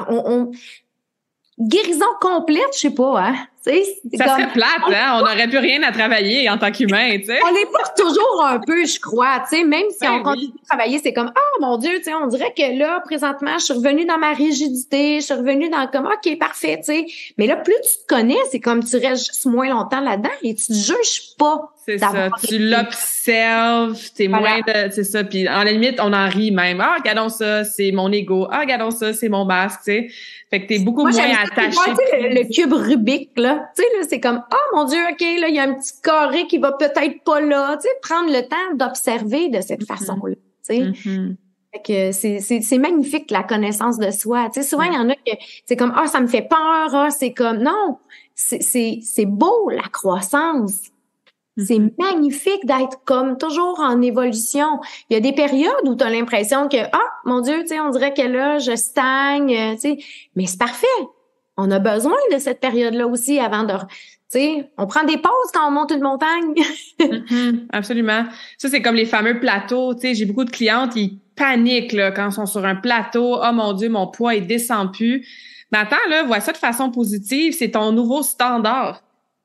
Guérison complète, je sais pas, hein. Ça serait plate, hein? On n'aurait plus rien à travailler en tant qu'humain, tu sais. On est pas toujours un peu, je crois, tu sais, même si on continue de travailler, c'est comme, oh mon Dieu, tu sais, on dirait que là, présentement, je suis revenue dans ma rigidité, je suis revenue dans comme, OK, parfait, tu sais. Mais là, plus tu te connais, c'est comme tu restes juste moins longtemps là-dedans et tu te juges pas. C'est ça, tu l'observes, t'es moins de, c'est ça, puis en la limite, on en rit même. Ah, regardons ça, c'est mon ego. Ah, regardons ça, c'est mon masque, tu sais. Fait que t'es beaucoup moins attaché. Le cube Rubik, là, tu sais, là, c'est comme, oh mon Dieu, OK, là, il y a un petit carré qui va peut-être pas là, tu sais, prendre le temps d'observer de cette façon-là, tu sais. Fait que c'est magnifique, la connaissance de soi. Tu sais, souvent, il y en a que c'est comme, ah, ça me fait peur, ah, c'est comme, non, c'est beau, la croissance. C'est magnifique d'être comme toujours en évolution. Il y a des périodes où tu as l'impression que, ah, mon Dieu, tu sais, on dirait que là, je stagne, tu sais. Mais c'est parfait. On a besoin de cette période-là aussi avant de, tu sais, on prend des pauses quand on monte une montagne. Absolument. Ça, c'est comme les fameux plateaux. Tu sais, j'ai beaucoup de clientes, ils paniquent, là, quand ils sont sur un plateau. Oh mon Dieu, mon poids, il descend plus. Mais attends, là, vois ça de façon positive. C'est ton nouveau standard.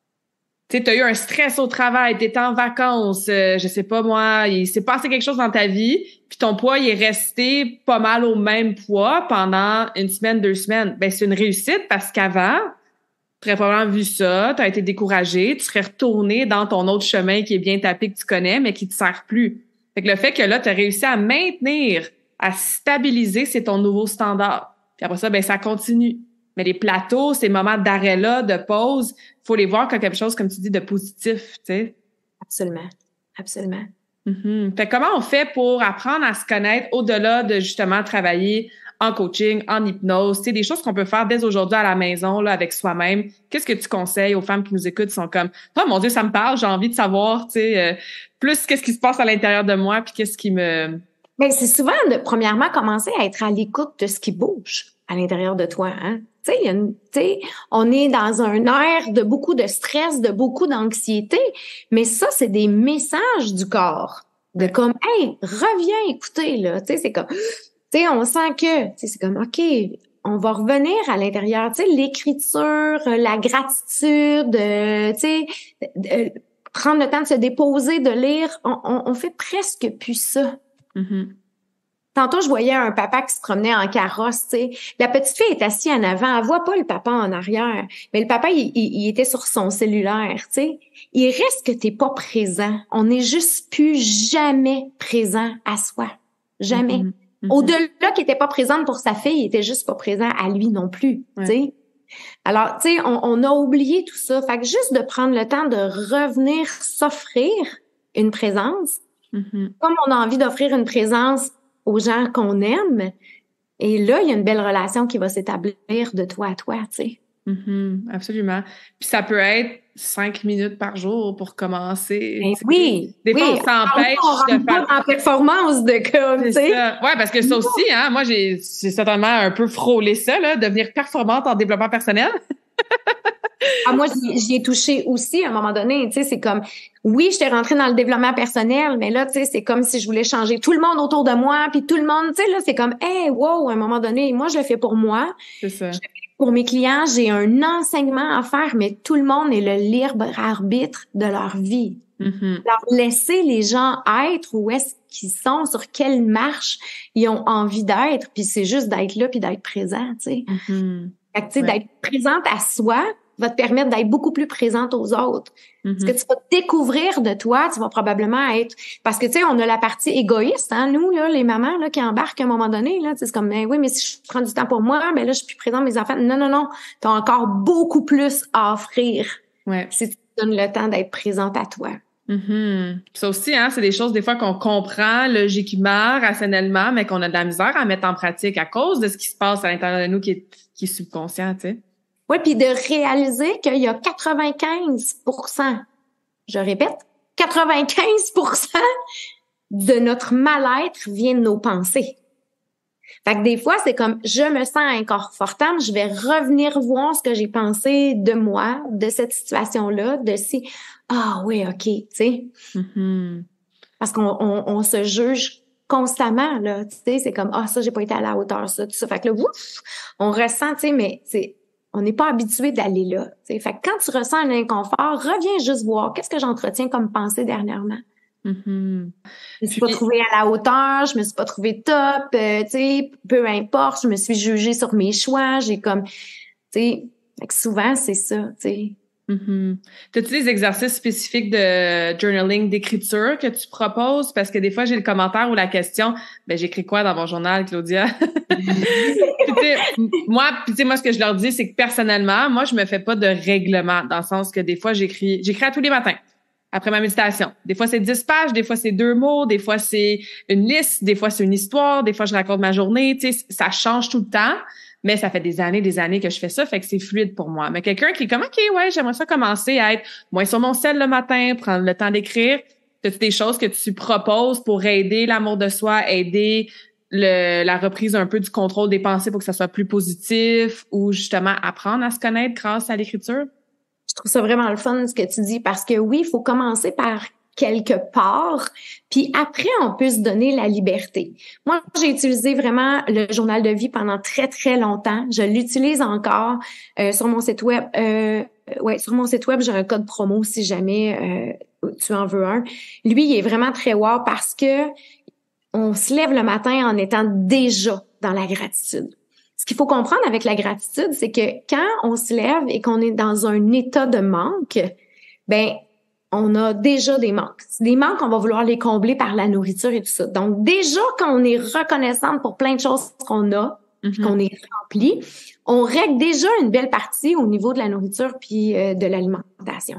Tu sais, t'as eu un stress au travail, t'étais en vacances, je sais pas moi, il s'est passé quelque chose dans ta vie, puis ton poids, il est resté pas mal au même poids pendant une semaine, 2 semaines. Ben, c'est une réussite parce qu'avant, tu aurais probablement vu ça, t'as été découragé, tu serais retourné dans ton autre chemin qui est bien tapé, que tu connais, mais qui te sert plus. Fait que le fait que là, t'as réussi à maintenir, à stabiliser, c'est ton nouveau standard. Puis après ça, ben, ça continue. Mais les plateaux, ces moments d'arrêt-là, de pause, faut les voir comme quelque chose, comme tu dis, de positif, tu sais. Absolument. Absolument. Fait comment on fait pour apprendre à se connaître au-delà de justement travailler en coaching, en hypnose, tu sais, des choses qu'on peut faire dès aujourd'hui à la maison, là, avec soi-même. Qu'est-ce que tu conseilles aux femmes qui nous écoutent, qui sont comme, oh mon Dieu, ça me parle, j'ai envie de savoir, tu sais, plus qu'est-ce qui se passe à l'intérieur de moi, puis qu'est-ce qui me... Ben, c'est souvent de, premièrement, commencer à être à l'écoute de ce qui bouge à l'intérieur de toi, hein. Tu sais, on est dans un air de beaucoup de stress, de beaucoup d'anxiété, mais ça, c'est des messages du corps. De comme, hey, reviens écouter, là. Tu sais, c'est comme, tu sais, on sent que, tu sais, c'est comme, OK, on va revenir à l'intérieur. Tu sais, l'écriture, la gratitude, tu sais, prendre le temps de se déposer, de lire, on fait presque plus ça. Tantôt, je voyais un papa qui se promenait en carrosse, tu sais. La petite fille est assise en avant, elle voit pas le papa en arrière. Mais le papa, il était sur son cellulaire, tu sais. Il reste que t'es pas présent. On n'est juste plus jamais présent à soi. Jamais. Au-delà qu'il était pas présent pour sa fille, il était juste pas présent à lui non plus, tu sais. Alors, tu sais, on a oublié tout ça. Fait que juste de prendre le temps de revenir s'offrir une présence, comme on a envie d'offrir une présence aux gens qu'on aime. Et là, il y a une belle relation qui va s'établir de toi à toi, tu sais. Absolument. Puis ça peut être 5 minutes par jour pour commencer. Ben oui. Des fois, on s'empêche de faire... en performance de comme, tu sais. Ouais, parce que ça aussi, hein, moi, j'ai certainement un peu frôlé ça, là, devenir performante en développement personnel. Moi, j'y ai touché aussi à un moment donné, tu sais, c'est comme, oui, j'étais rentrée dans le développement personnel, mais là, tu sais, c'est comme si je voulais changer tout le monde autour de moi, puis tout le monde, tu sais, là, c'est comme, hey, wow, à un moment donné, moi, je le fais pour moi. C'est ça. Je le fais pour mes clients, j'ai un enseignement à faire, mais tout le monde est le libre arbitre de leur vie. Alors, laisser les gens être où est-ce qu'ils sont, sur quelle marche ils ont envie d'être, puis c'est juste d'être là puis d'être présent, tu sais. Fait que, tu sais, d'être présente à soi va te permettre d'être beaucoup plus présente aux autres. Ce que tu vas découvrir de toi, tu vas probablement être... Parce que, tu sais, on a la partie égoïste, hein, nous, là, les mamans là qui embarquent à un moment donné, là, c'est comme, ben oui, mais si je prends du temps pour moi, ben là, je suis plus présente mes enfants. Non. Tu as encore beaucoup plus à offrir si tu te donnes le temps d'être présente à toi. Ça aussi, hein, c'est des choses des fois qu'on comprend logiquement, rationnellement, mais qu'on a de la misère à mettre en pratique à cause de ce qui se passe à l'intérieur de nous qui est subconscient, tu sais. Oui, puis de réaliser qu'il y a 95%, je répète, 95% de notre mal-être vient de nos pensées. Fait que des fois, c'est comme, je me sens inconfortable, je vais revenir voir ce que j'ai pensé de moi, de cette situation-là, de si, oui, OK, tu sais. Parce qu'on se juge constamment, là, tu sais, c'est comme, ça, j'ai pas été à la hauteur, ça, tout ça. Fait que là, ouf, on ressent, tu sais, mais on n'est pas habitué d'aller là, tu sais. Fait que quand tu ressens un inconfort, reviens juste voir, qu'est-ce que j'entretiens comme pensée dernièrement? Je me suis pas trouvée à la hauteur, je me suis pas trouvée top, tu sais, peu importe, je me suis jugée sur mes choix, j'ai comme, tu sais, souvent c'est ça, tu sais. T'as-tu des exercices spécifiques de journaling, d'écriture que tu proposes? Parce que des fois, j'ai le commentaire ou la question, j'écris quoi dans mon journal, Claudia? Moi, ce que je leur dis, c'est que personnellement, moi, je me fais pas de règlement, dans le sens que des fois, j'écris à tous les matins. Après ma méditation. Des fois, c'est 10 pages, des fois, c'est 2 mots, des fois, c'est une liste, des fois, c'est une histoire, des fois, je raconte ma journée, tu sais, ça change tout le temps, mais ça fait des années que je fais ça, fait que c'est fluide pour moi. Mais quelqu'un qui est comme, OK, ouais, j'aimerais ça commencer à être moins sur mon sel le matin, prendre le temps d'écrire. T'as-tu des choses que tu proposes pour aider l'amour de soi, aider la reprise un peu du contrôle des pensées pour que ça soit plus positif ou justement apprendre à se connaître grâce à l'écriture? Je trouve ça vraiment le fun ce que tu dis parce que oui, il faut commencer par quelque part, puis après, on peut se donner la liberté. Moi, j'ai utilisé vraiment le journal de vie pendant très, très longtemps. Je l'utilise encore sur mon site web. Sur mon site web, j'ai un code promo si jamais tu en veux un. Lui, il est vraiment très wow parce que on se lève le matin en étant déjà dans la gratitude. Ce qu'il faut comprendre avec la gratitude, c'est que quand on se lève et qu'on est dans un état de manque, on a déjà des manques. Des manques, on va vouloir les combler par la nourriture et tout ça. Donc, déjà, quand on est reconnaissante pour plein de choses qu'on a, puis qu'on est rempli, on règle déjà une belle partie au niveau de la nourriture puis de l'alimentation.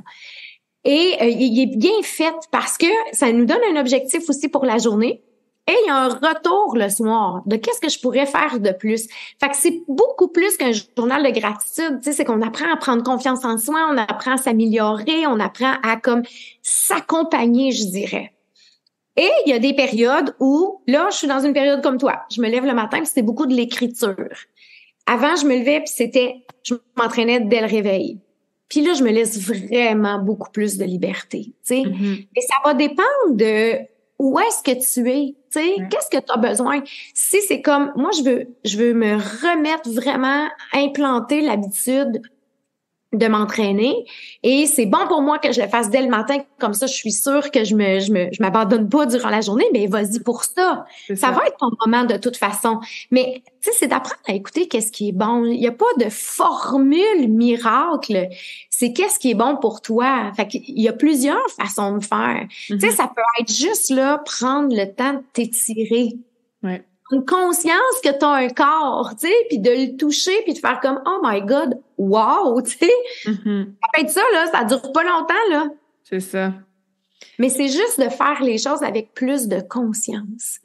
Et il est bien fait parce que ça nous donne un objectif aussi pour la journée. Et il y a un retour le soir de qu'est-ce que je pourrais faire de plus. Fait que c'est beaucoup plus qu'un journal de gratitude. Tu sais, c'est qu'on apprend à prendre confiance en soi, on apprend à s'améliorer, on apprend à comme s'accompagner, je dirais. Et il y a des périodes où, là, je suis dans une période comme toi. Je me lève le matin puis c'était beaucoup de l'écriture. Avant, je me levais puis je m'entraînais dès le réveil. Puis là, je me laisse vraiment beaucoup plus de liberté, tu sais. Et ça va dépendre de où est-ce que tu es, tu sais, qu'est-ce que tu as besoin. Si c'est comme, moi, je veux me remettre vraiment, implanter l'habitude de m'entraîner et c'est bon pour moi que je le fasse dès le matin, comme ça, je suis sûre que je m'abandonne pas durant la journée, mais vas-y pour ça. Ça va être ton moment de toute façon. Mais, tu sais, c'est d'apprendre à écouter qu'est-ce qui est bon. Il y a pas de formule miracle. C'est qu'est-ce qui est bon pour toi. Fait qu'il y a plusieurs façons de faire. Tu sais, ça peut être juste là, prendre le temps de t'étirer. Ouais. Une conscience que tu as un corps, tu sais, puis de le toucher, puis de faire comme « Oh my God, wow! » tu sais. Ça peut être ça, là, ça dure pas longtemps, là. C'est ça. Mais c'est juste de faire les choses avec plus de conscience.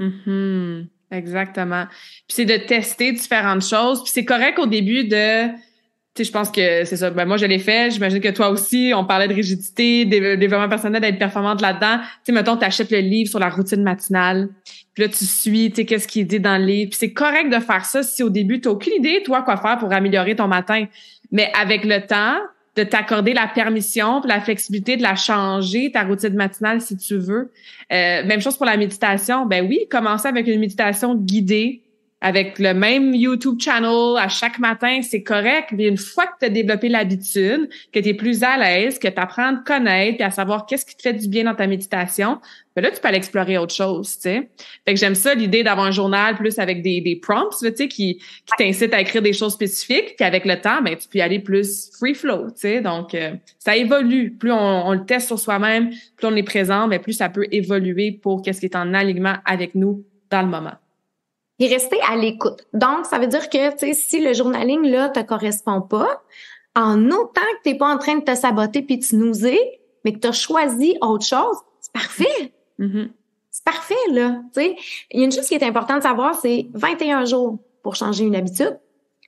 Exactement. Puis c'est de tester différentes choses. Puis c'est correct au début de... Tu sais, je pense que c'est ça. Moi, je l'ai fait. J'imagine que toi aussi, on parlait de rigidité, développement personnel, d'être performante là-dedans. Tu sais, mettons, t'achètes le livre sur la routine matinale. Puis là, tu suis, tu sais, qu'est-ce qui est dit dans le livre. Puis c'est correct de faire ça si au début, t'as aucune idée, toi, quoi faire pour améliorer ton matin. Mais avec le temps, de t'accorder la permission puis la flexibilité de la changer, ta routine matinale, si tu veux. Même chose pour la méditation. Oui, commencer avec une méditation guidée avec le même YouTube channel à chaque matin, c'est correct. Mais une fois que tu as développé l'habitude, que tu es plus à l'aise, que tu apprends à te connaître puis à savoir qu'est-ce qui te fait du bien dans ta méditation, ben là, tu peux aller explorer autre chose, tu sais. Fait que j'aime ça, l'idée d'avoir un journal plus avec des prompts, tu sais, qui t'incitent à écrire des choses spécifiques. Puis avec le temps, ben tu peux y aller plus free flow, tu sais. Donc, ça évolue. Plus on le teste sur soi-même, plus on est présent, ben plus ça peut évoluer pour qu'est-ce qui est en alignement avec nous dans le moment. Et rester à l'écoute. Donc, ça veut dire que, tu sais, si le journaling, là, te correspond pas, en autant que t'es pas en train de te saboter puis de snoozer, mais que t'as choisi autre chose, c'est parfait. Mm-hmm. C'est parfait, là. Tu sais, il y a une chose qui est importante de savoir, c'est 21 jours pour changer une habitude,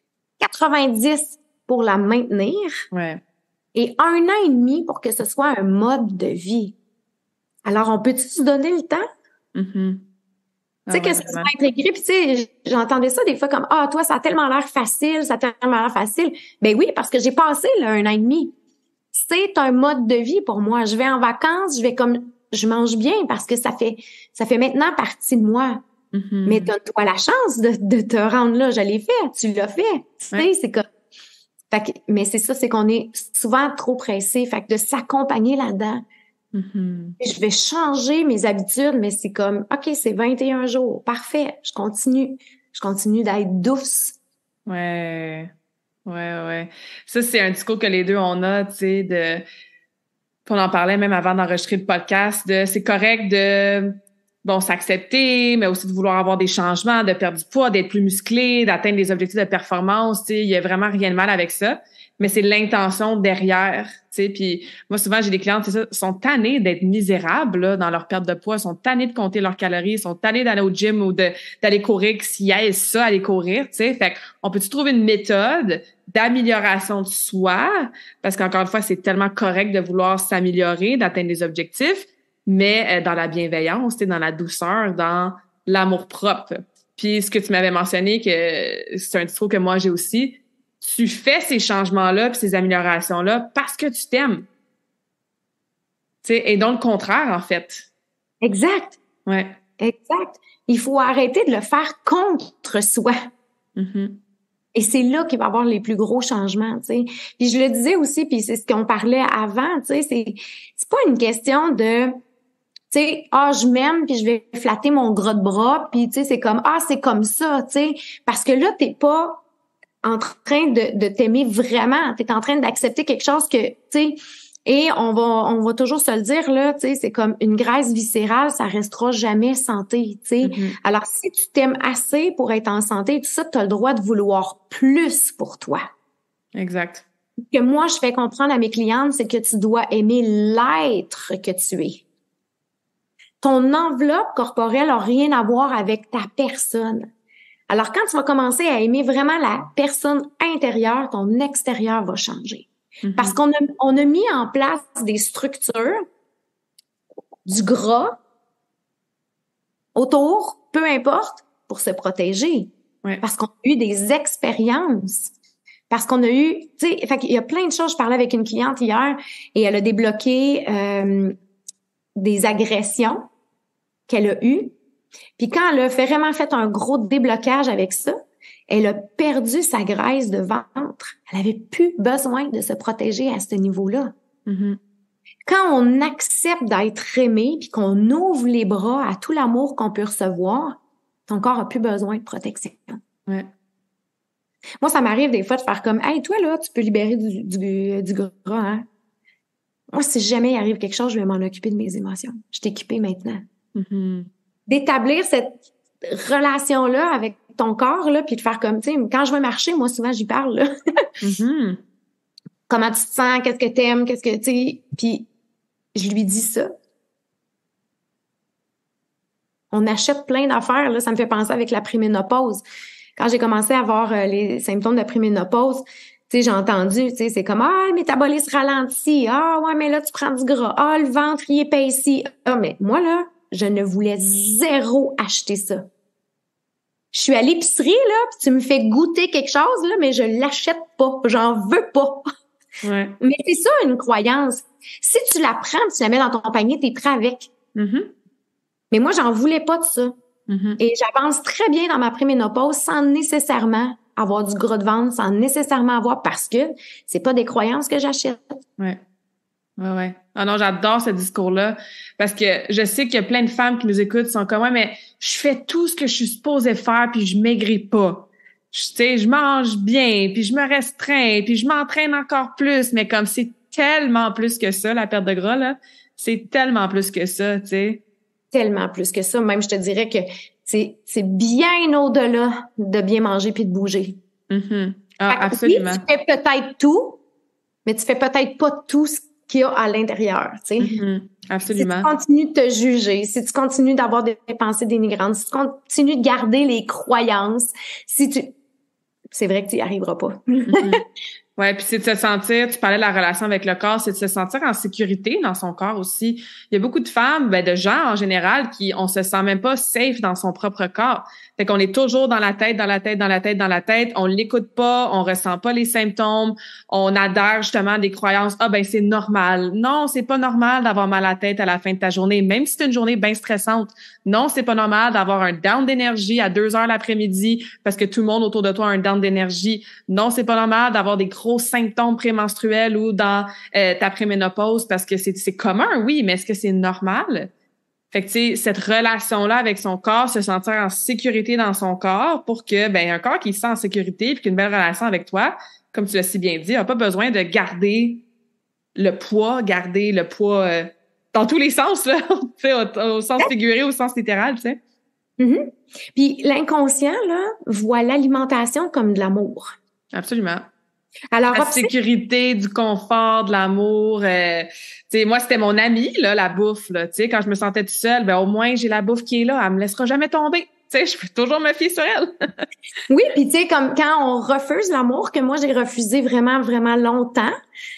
90 pour la maintenir, Ouais. et 1 an et demi pour que ce soit un mode de vie. Alors, on peut-tu se donner le temps? Mm-hmm. Tu sais, que ça soit intégré, puis tu sais, j'entendais ça des fois comme « Ah, toi, ça a tellement l'air facile, ça a tellement l'air facile. » Ben oui, parce que j'ai passé là 1 an et demi. C'est un mode de vie pour moi. Je vais en vacances, je mange bien parce que ça fait maintenant partie de moi. Mm-hmm. Mais donne-toi la chance de te rendre là. Je l'ai fait, tu l'as fait. Tu sais, c'est comme... mais c'est ça, c'est qu'on est souvent trop pressé. Fait que de s'accompagner là-dedans. Mm-hmm. Je vais changer mes habitudes, mais c'est comme, OK, c'est 21 jours. Parfait. Je continue d'être douce. Ouais. Ça, c'est un discours que les deux, on a, tu sais, on en parlait même avant d'enregistrer le podcast, c'est correct de, s'accepter, mais aussi de vouloir avoir des changements, de perdre du poids, d'être plus musclé, d'atteindre des objectifs de performance, tu sais, il y a vraiment rien de mal avec ça. Mais c'est l'intention derrière, tu sais. Puis moi, souvent, j'ai des clientes qui sont tannées d'être misérables là, dans leur perte de poids, sont tannées de compter leurs calories, sont tannées d'aller au gym ou d'aller courir, s'ils aiment ça, aller courir, tu sais. Fait qu'on peut-tu trouver une méthode d'amélioration de soi? Parce qu'encore une fois, c'est tellement correct de vouloir s'améliorer, d'atteindre des objectifs, mais dans la bienveillance, tu sais, dans la douceur, dans l'amour-propre. Puis ce que tu m'avais mentionné, que c'est un discours que moi j'ai aussi, tu fais ces changements-là puis ces améliorations-là parce que tu t'aimes. Tu sais, et donc le contraire, en fait. Exact. Ouais. Exact. Il faut arrêter de le faire contre soi. Mm-hmm. Et c'est là qu'il va y avoir les plus gros changements, tu sais. Puis je le disais aussi, puis c'est ce qu'on parlait avant, tu sais, c'est pas une question de, tu sais, je m'aime puis je vais flatter mon gras de bras puis tu sais, c'est comme, c'est comme ça, tu sais. Parce que là, t'es pas en train de t'aimer vraiment. T'es en train d'accepter quelque chose que, tu sais, et on va toujours se le dire, là, tu sais, c'est comme une graisse viscérale, ça restera jamais santé, tu sais. Mm-hmm. Alors, si tu t'aimes assez pour être en santé, tout ça, t'as le droit de vouloir plus pour toi. Exact. Ce que moi, je fais comprendre à mes clientes, c'est que tu dois aimer l'être que tu es. Ton enveloppe corporelle n'a rien à voir avec ta personne. Alors, quand tu vas commencer à aimer vraiment la personne intérieure, ton extérieur va changer. Mm-hmm. Parce qu'on a mis en place des structures, du gras, autour, peu importe, pour se protéger. Ouais. Parce qu'on a eu des expériences. Parce qu'on a eu, tu sais, fait qu'il y a plein de choses. Je parlais avec une cliente hier et elle a débloqué des agressions qu'elle a eues. Puis quand elle a vraiment fait un gros déblocage avec ça, elle a perdu sa graisse de ventre. Elle avait plus besoin de se protéger à ce niveau-là. Mm-hmm. Quand on accepte d'être aimé puis qu'on ouvre les bras à tout l'amour qu'on peut recevoir, ton corps a plus besoin de protection. Ouais. Moi, ça m'arrive des fois de faire comme « Hey, toi, là, tu peux libérer du gras, hein? » Moi, si jamais il arrive quelque chose, je vais m'en occuper de mes émotions. Je suis équipée maintenant. Mm-hmm. D'établir cette relation-là avec ton corps, là, puis de faire comme, tu sais, quand je vais marcher, moi, souvent, j'y parle, là. Mm-hmm. Comment tu te sens? Qu'est-ce que t'aimes? Qu'est-ce que, tu sais, puis je lui dis ça. On achète plein d'affaires, là. Ça me fait penser avec la préménopause. Quand j'ai commencé à avoir les symptômes de préménopause, tu sais, j'ai entendu, tu sais, c'est comme, le métabolisme ralentit. Ouais, mais là, tu prends du gras. Le ventre, il épaissit. Mais moi, là, je ne voulais zéro acheter ça. Je suis à l'épicerie, là, puis tu me fais goûter quelque chose, là, mais je l'achète pas. J'en veux pas. Ouais. Mais c'est ça, une croyance. Si tu la prends, tu la mets dans ton panier, t'es prêt avec. Mm-hmm. Mais moi, j'en voulais pas de ça. Et j'avance très bien dans ma préménopause sans nécessairement avoir du gras de ventre, sans nécessairement avoir, parce que c'est pas des croyances que j'achète. Ouais. Ouais. Ah non, j'adore ce discours-là parce que je sais qu'il y a plein de femmes qui nous écoutent qui sont comme, ouais, mais je fais tout ce que je suis supposée faire puis je maigris pas. Tu sais, je mange bien puis je me restreins puis je m'entraîne encore plus, mais comme c'est tellement plus que ça, la perte de gras, là. C'est tellement plus que ça, tu sais. Tellement plus que ça. Même, je te dirais que c'est bien au-delà de bien manger puis de bouger. Ah, absolument. Oui, tu fais peut-être tout, mais tu fais peut-être pas tout ce qu'il y a à l'intérieur, tu sais. Absolument. Si tu continues de te juger, si tu continues d'avoir des pensées dénigrantes, si tu continues de garder les croyances, c'est vrai que tu n'y arriveras pas. Ouais, puis c'est de se sentir, tu parlais de la relation avec le corps, c'est de se sentir en sécurité dans son corps aussi. Il y a beaucoup de femmes, de gens en général, on se sent même pas safe dans son propre corps. Fait qu'on est toujours dans la tête, on l'écoute pas, on ressent pas les symptômes, on adhère justement à des croyances, c'est normal. Non, c'est pas normal d'avoir mal à la tête à la fin de ta journée, même si c'est une journée bien stressante. Non, c'est pas normal d'avoir un down d'énergie à 2 heures l'après-midi parce que tout le monde autour de toi a un down d'énergie. Non, c'est pas normal d'avoir des gros symptômes prémenstruels ou dans ta préménopause parce que c'est commun, oui, mais est-ce que c'est normal? Fait que, tu sais, cette relation-là avec son corps, se sentir en sécurité dans son corps pour que, un corps qui se sent en sécurité puis qu'une belle relation avec toi, comme tu l'as si bien dit, a pas besoin de garder le poids dans tous les sens, là, tu sais, au sens figuré, au sens littéral, tu sais. Puis l'inconscient, là, voit l'alimentation comme de l'amour. Absolument. Alors, la sécurité, du confort, de l'amour. Tu sais, moi, c'était mon amie, là, la bouffe, là. Tu sais, quand je me sentais toute seule, au moins, j'ai la bouffe qui est là. Elle me laissera jamais tomber. Tu sais, je peux toujours me fier sur elle. Oui, puis tu sais, comme quand on refuse l'amour, que moi, j'ai refusé vraiment, vraiment longtemps,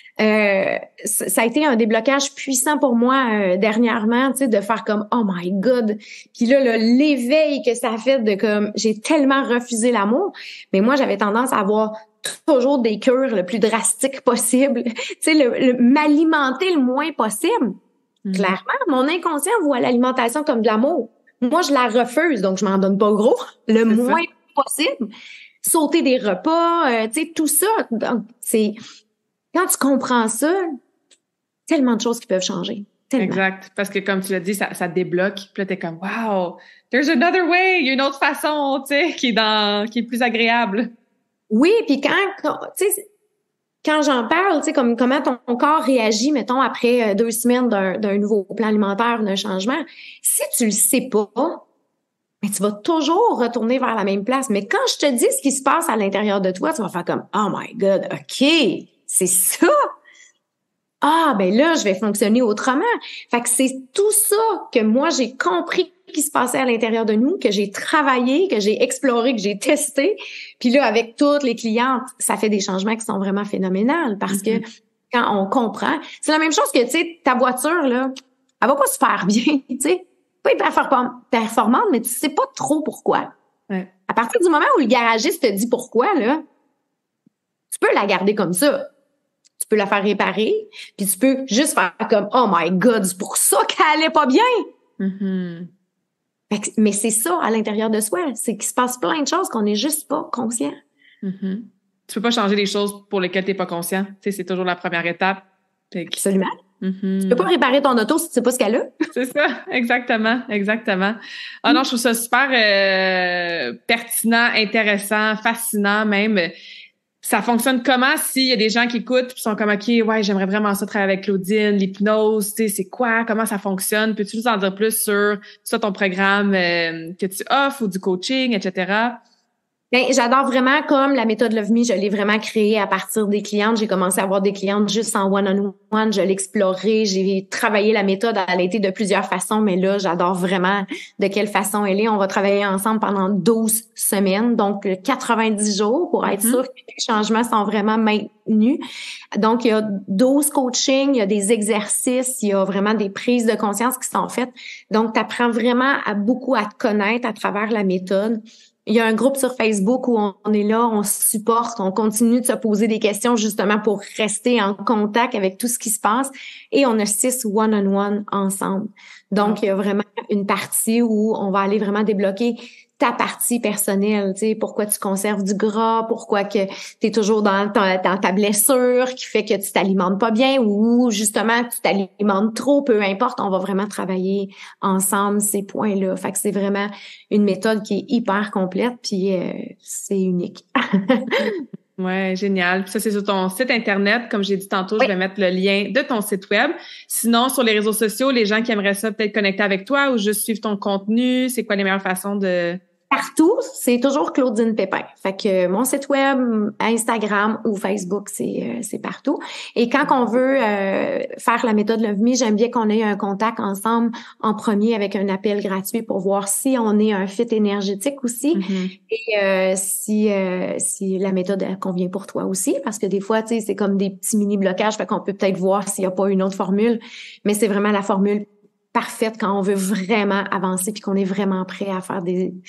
ça a été un déblocage puissant pour moi dernièrement, tu sais, de faire comme « Oh my God! » Puis là, l'éveil que ça a fait de comme « J'ai tellement refusé l'amour. » Mais moi, j'avais tendance à avoir toujours des cures le plus drastiques possible. Tu sais, m'alimenter le moins possible. Clairement, mon inconscient voit l'alimentation comme de l'amour. Moi, je la refuse, donc je m'en donne pas gros, le moins possible. Sauter des repas, tu sais, tout ça. Donc, quand tu comprends ça, tellement de choses qui peuvent changer. Tellement. Exact. Parce que comme tu l'as dit, ça débloque. Puis là, t'es comme, wow, there's another way. Il y a une autre façon, tu sais, qui est plus agréable. Oui, puis quand j'en parle, tu sais, comme comment ton corps réagit, mettons, après 2 semaines d'un nouveau plan alimentaire, d'un changement, si tu le sais pas, mais tu vas toujours retourner vers la même place. Mais quand je te dis ce qui se passe à l'intérieur de toi, tu vas faire comme, oh my God, OK, c'est ça. Ah, ben là, je vais fonctionner autrement. Fait que c'est tout ça que moi, j'ai compris qui se passait à l'intérieur de nous, que j'ai travaillé, que j'ai exploré, que j'ai testé. Puis là, avec toutes les clientes, ça fait des changements qui sont vraiment phénoménales parce que quand on comprend, c'est la même chose que, tu sais, ta voiture, là, elle va pas super bien, tu sais, pas hyper performante, mais tu sais pas trop pourquoi. Ouais. À partir du moment où le garagiste te dit pourquoi, là, tu peux la garder comme ça. Tu peux la faire réparer, puis tu peux juste faire comme « Oh my God, c'est pour ça qu'elle allait pas bien! » Mais c'est ça à l'intérieur de soi, c'est qu'il se passe plein de choses qu'on n'est juste pas conscient. Tu peux pas changer les choses pour lesquelles t'es pas conscient. Tu sais, c'est toujours la première étape. Absolument. Tu peux pas réparer ton auto si tu sais pas ce qu'elle a. C'est ça, exactement. Ah non, je trouve ça super pertinent, intéressant, fascinant même. Ça fonctionne comment s'il y a des gens qui écoutent et sont comme « OK, ouais, j'aimerais vraiment ça travailler avec Claudine, l'hypnose, tu sais, c'est quoi? Comment ça fonctionne? Peux-tu nous en dire plus sur soit ton programme que tu offres ou du coaching, etc.? » Ben, j'adore vraiment comme la méthode Love Me, je l'ai vraiment créée à partir des clientes. J'ai commencé à avoir des clientes juste en one-on-one, je l'ai explorée, j'ai travaillé la méthode, elle a été de plusieurs façons, mais là, j'adore vraiment de quelle façon elle est. On va travailler ensemble pendant 12 semaines, donc 90 jours pour être sûr que les changements sont vraiment maintenus. Donc, il y a 12 coachings, il y a des exercices, il y a vraiment des prises de conscience qui sont faites. Donc, tu apprends vraiment beaucoup à te connaître à travers la méthode. Il y a un groupe sur Facebook où on est là, on se supporte, on continue de se poser des questions justement pour rester en contact avec tout ce qui se passe. Et on a 6 one-on-one ensemble. Donc, il y a vraiment une partie où on va aller vraiment débloquer ta partie personnelle, tu sais, pourquoi tu conserves du gras, pourquoi que tu es toujours dans ta blessure qui fait que tu t'alimentes pas bien ou justement tu t'alimentes trop, peu importe, on va vraiment travailler ensemble ces points-là. Fait que c'est vraiment une méthode qui est hyper complète puis c'est unique. Ouais, génial. Puis ça, c'est sur ton site Internet. Comme j'ai dit tantôt, je vais mettre le lien de ton site web. Sinon, sur les réseaux sociaux, les gens qui aimeraient ça peut-être connecter avec toi ou juste suivre ton contenu, c'est quoi les meilleures façons de... Partout, c'est toujours Claudine Pépin. Fait que mon site web, Instagram ou Facebook, c'est partout. Et quand on veut faire la méthode Love Me, j'aime bien qu'on ait un contact ensemble en premier avec un appel gratuit pour voir si on est un fit énergétique aussi et si la méthode elle convient pour toi aussi. Parce que des fois, tu sais, c'est comme des petits mini blocages, fait qu'on peut peut-être voir s'il n'y a pas une autre formule, mais c'est vraiment la formule parfaite quand on veut vraiment avancer puis qu'on est vraiment prêt à faire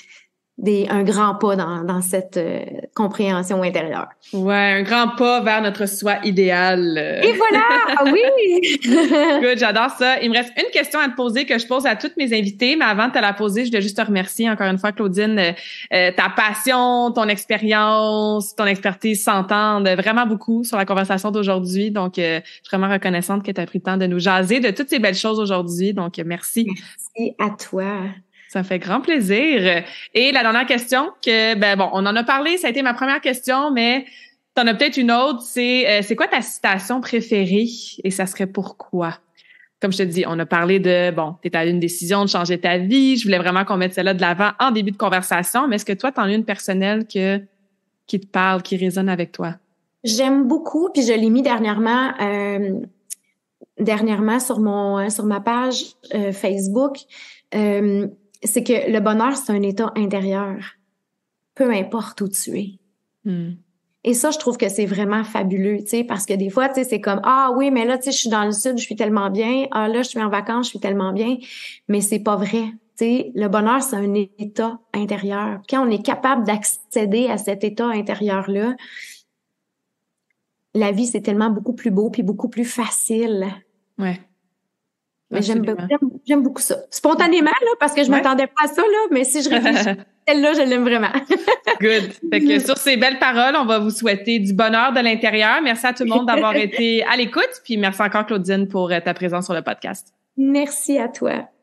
un grand pas dans cette compréhension intérieure. Ouais, un grand pas vers notre soi idéal. Et voilà! Ah oui! Good, j'adore ça. Il me reste une question à te poser que je pose à toutes mes invités, mais avant de te la poser, je voulais juste te remercier encore une fois, Claudine. Ta passion, ton expérience, ton expertise s'entendent vraiment beaucoup sur la conversation d'aujourd'hui. Donc, je suis vraiment reconnaissante que tu as pris le temps de nous jaser de toutes ces belles choses aujourd'hui. Donc, merci. Merci à toi. Ça me fait grand plaisir. Et la dernière question on en a parlé, ça a été ma première question, mais t'en as peut-être une autre, c'est quoi ta citation préférée et ça serait pourquoi? Comme je te dis, on a parlé t'es à une décision de changer ta vie, je voulais vraiment qu'on mette celle-là de l'avant en début de conversation, mais est-ce que toi, t'en as une personnelle qui te parle, qui résonne avec toi? J'aime beaucoup, puis je l'ai mis dernièrement sur ma page Facebook, c'est que le bonheur, c'est un état intérieur, peu importe où tu es. Et ça, je trouve que c'est vraiment fabuleux, tu sais, parce que des fois, tu sais, c'est comme, ah oui, mais là, tu sais, je suis dans le sud, je suis tellement bien. Ah là, je suis en vacances, je suis tellement bien. Mais c'est pas vrai. Tu sais, le bonheur, c'est un état intérieur. Quand on est capable d'accéder à cet état intérieur-là, la vie, c'est tellement beaucoup plus beau puis beaucoup plus facile. Ouais. Mais j'aime beaucoup ça. Spontanément, là, parce que je m'attendais pas à ça, là, mais si je réfléchis, celle-là, je l'aime vraiment. Good. Fait que sur ces belles paroles, on va vous souhaiter du bonheur de l'intérieur. Merci à tout le monde d'avoir été à l'écoute. Puis merci encore, Claudine, pour ta présence sur le podcast. Merci à toi.